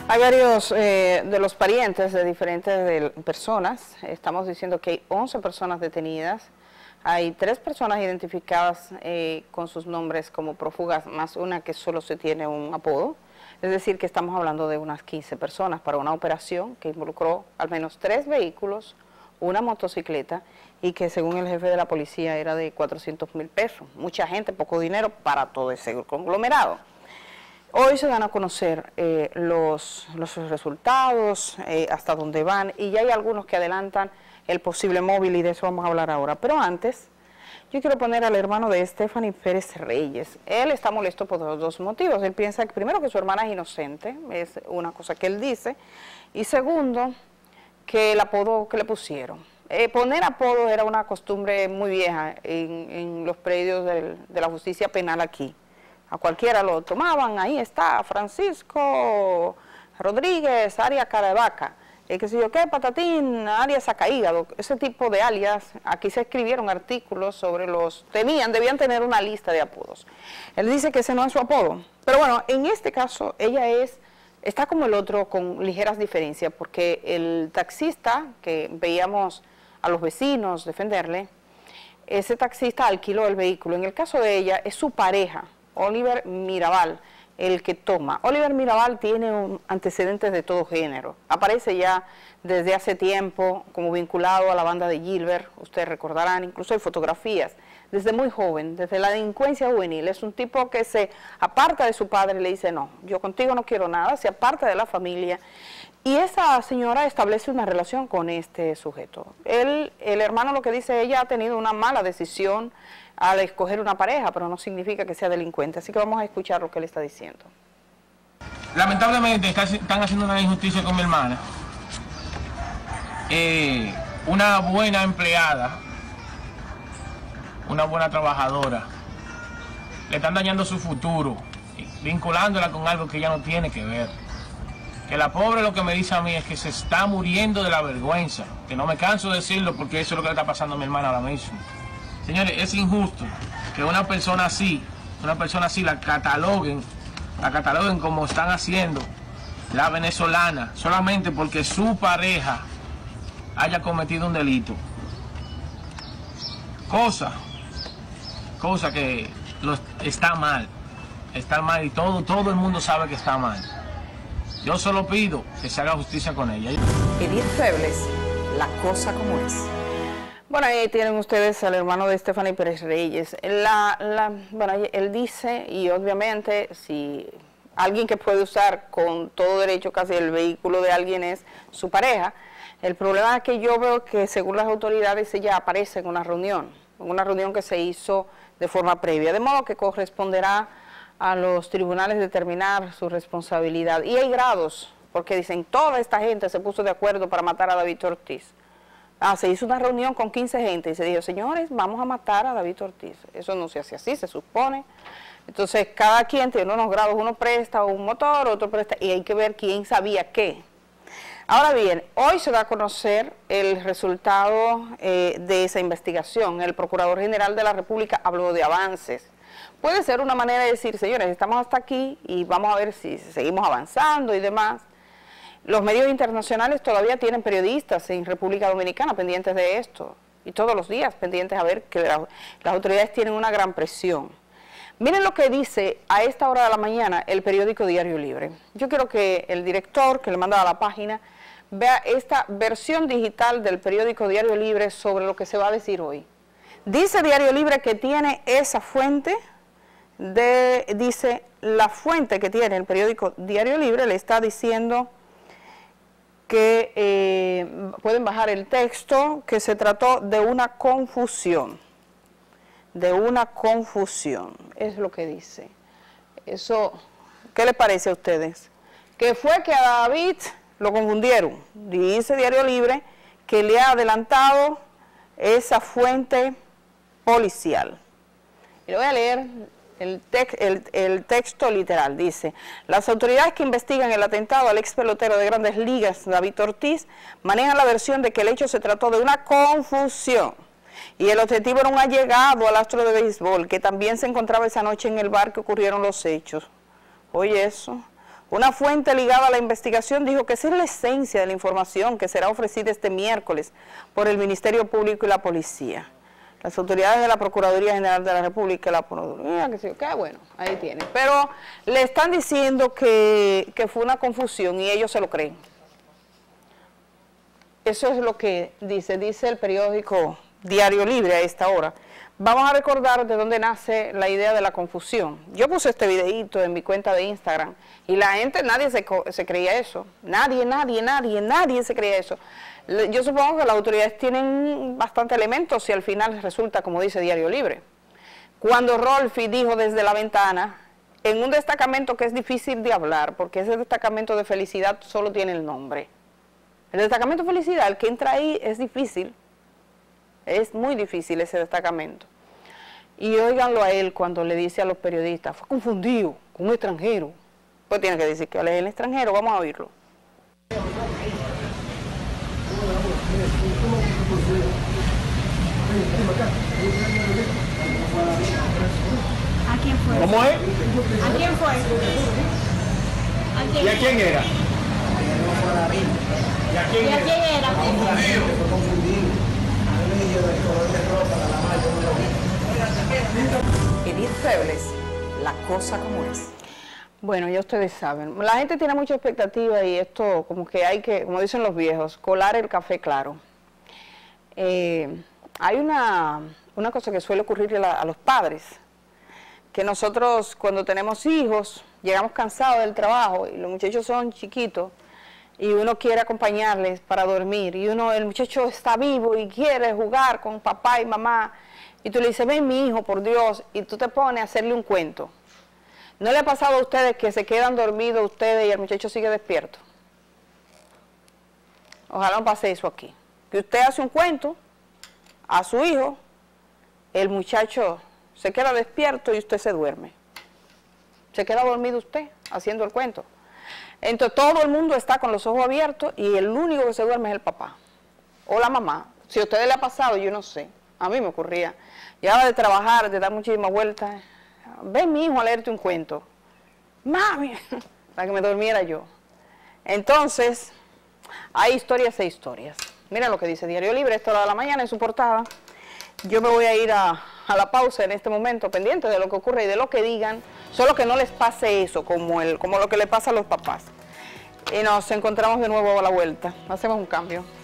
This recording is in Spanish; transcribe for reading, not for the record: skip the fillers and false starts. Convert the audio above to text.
Hay varios de los parientes de diferentes personas. Estamos diciendo que hay 11 personas detenidas. Hay 3 personas identificadas con sus nombres como prófugas, más una que solo se tiene un apodo. Es decir, que estamos hablando de unas 15 personas para una operación que involucró al menos 3 vehículos, una motocicleta y que según el jefe de la policía era de 400.000 pesos. Mucha gente, poco dinero para todo ese conglomerado. Hoy se dan a conocer los resultados, hasta dónde van, y ya hay algunos que adelantan el posible móvil y de eso vamos a hablar ahora. Pero antes, yo quiero poner al hermano de Stephanie Pérez Reyes. Él está molesto por 2 motivos. Él piensa que primero que su hermana es inocente, es una cosa que él dice, y segundo, que el apodo que le pusieron. Poner apodo era una costumbre muy vieja en los predios de la justicia penal aquí. A cualquiera lo tomaban, ahí está, Francisco Rodríguez, alias Cara de Vaca, qué sé yo qué, Patatín, alias Sacaígado, ese tipo de alias. Aquí se escribieron artículos sobre debían tener una lista de apodos. Él dice que ese no es su apodo, pero bueno, en este caso ella está como el otro con ligeras diferencias, porque el taxista que veíamos a los vecinos defenderle, ese taxista alquiló el vehículo. En el caso de ella es su pareja, Oliver Mirabal, el que toma. Oliver Mirabal tiene antecedentes de todo género. Aparece ya desde hace tiempo como vinculado a la banda de Gilbert, ustedes recordarán, incluso hay fotografías, desde muy joven, desde la delincuencia juvenil. Es un tipo que se aparta de su padre y le dice, no, yo contigo no quiero nada, se aparta de la familia. Y esa señora establece una relación con este sujeto. El hermano, lo que dice, ella ha tenido una mala decisión al escoger una pareja, pero no significa que sea delincuente. Así que vamos a escuchar lo que él está diciendo. Lamentablemente están haciendo una injusticia con mi hermana. Una buena empleada, una buena trabajadora, le están dañando su futuro, vinculándola con algo que ella no tiene que ver. Que la pobre, lo que me dice a mí es que se está muriendo de la vergüenza, que no me canso de decirlo porque eso es lo que le está pasando a mi hermana ahora mismo. Señores, es injusto que una persona así la cataloguen como están haciendo la venezolana, solamente porque su pareja haya cometido un delito. Cosa que está mal y todo el mundo sabe que está mal. Yo solo pido que se haga justicia con ella. Edith Febles, la cosa como es. Bueno, ahí tienen ustedes al hermano de Stephanie Pérez Reyes. Bueno, él dice, y obviamente, si alguien que puede usar con todo derecho casi el vehículo de alguien es su pareja, el problema es que yo veo que según las autoridades ella aparece en una reunión que se hizo de forma previa, de modo que corresponderá a los tribunales determinar su responsabilidad. Y hay grados, porque dicen, toda esta gente se puso de acuerdo para matar a David Ortiz. Se hizo una reunión con 15 gente y se dijo, señores, vamos a matar a David Ortiz. Eso no se hace así, se supone. Entonces, cada quien tiene unos grados, uno presta un motor, otro presta, y hay que ver quién sabía qué. Ahora bien, hoy se da a conocer el resultado de esa investigación. El Procurador General de la República habló de avances. Puede ser una manera de decir, señores, estamos hasta aquí y vamos a ver si seguimos avanzando y demás. Los medios internacionales todavía tienen periodistas en República Dominicana pendientes de esto, y todos los días pendientes a ver que las autoridades tienen una gran presión. Miren lo que dice a esta hora de la mañana el periódico Diario Libre. Yo quiero que el director que le manda a la página vea esta versión digital del periódico Diario Libre sobre lo que se va a decir hoy. Dice Diario Libre que tiene esa fuente, dice la fuente que tiene el periódico Diario Libre, le está diciendo que pueden bajar el texto, que se trató de una confusión. Es lo que dice. Eso, ¿qué les parece a ustedes? Que fue que a David lo confundieron. Dice Diario Libre que le ha adelantado esa fuente policial. Y le voy a leer el texto literal. Dice, las autoridades que investigan el atentado al ex pelotero de Grandes Ligas, David Ortiz, manejan la versión de que el hecho se trató de una confusión y el objetivo era un allegado al astro de béisbol que también se encontraba esa noche en el bar que ocurrieron los hechos. Oye eso, Una fuente ligada a la investigación dijo que esa es la esencia de la información que será ofrecida este miércoles por el Ministerio Público y la Policía. Las autoridades de la Procuraduría General de la República y la Procuraduría, que bueno, ahí tienen. Pero le están diciendo que fue una confusión y ellos se lo creen. Eso es lo que dice el periódico Diario Libre a esta hora. Vamos a recordar de dónde nace la idea de la confusión. Yo puse este videíto en mi cuenta de Instagram y la gente, nadie se creía eso. Nadie se creía eso. Yo supongo que las autoridades tienen bastante elementos y al final resulta como dice Diario Libre. Cuando Rolfi dijo desde la ventana, en un destacamento que es difícil de hablar, porque ese destacamento de felicidad solo tiene el nombre. El destacamento de felicidad, el que entra ahí es difícil. Es muy difícil ese destacamento. Y óiganlo a él cuando le dice a los periodistas, fue confundido con un extranjero. Pues tiene que decir que él es el extranjero, vamos a oírlo. ¿A quién fue? ¿Cómo es? ¿A quién fue? ¿Y a quién era? ¿Y a quién ¿Y a quién era? Edith Febles, la cosa como es. Bueno, ya ustedes saben, la gente tiene mucha expectativa y esto como que hay que, como dicen los viejos, colar el café claro. Hay una cosa que suele ocurrir a los padres, que nosotros cuando tenemos hijos, llegamos cansados del trabajo y los muchachos son chiquitos y uno quiere acompañarles para dormir y el muchacho está vivo y quiere jugar con papá y mamá y tú le dices, ven mi hijo, por Dios, y tú te pones a hacerle un cuento. ¿No le ha pasado a ustedes que se quedan dormidos ustedes y el muchacho sigue despierto? Ojalá no pase eso aquí. Que usted hace un cuento a su hijo, el muchacho se queda despierto y usted se duerme. Se queda dormido usted haciendo el cuento. Entonces todo el mundo está con los ojos abiertos y el único que se duerme es el papá o la mamá. Si a ustedes le ha pasado, yo no sé. A mí me ocurría. Llegaba de trabajar, de dar muchísimas vueltas. Ven mi hijo a leerte un cuento. Mami, para que me durmiera yo. Entonces, hay historias e historias. Mira lo que dice Diario Libre, esta hora de la mañana en su portada. Yo me voy a ir a la pausa en este momento, pendiente de lo que ocurre y de lo que digan, solo que no les pase eso, como lo que le pasa a los papás. Y nos encontramos de nuevo a la vuelta. Hacemos un cambio.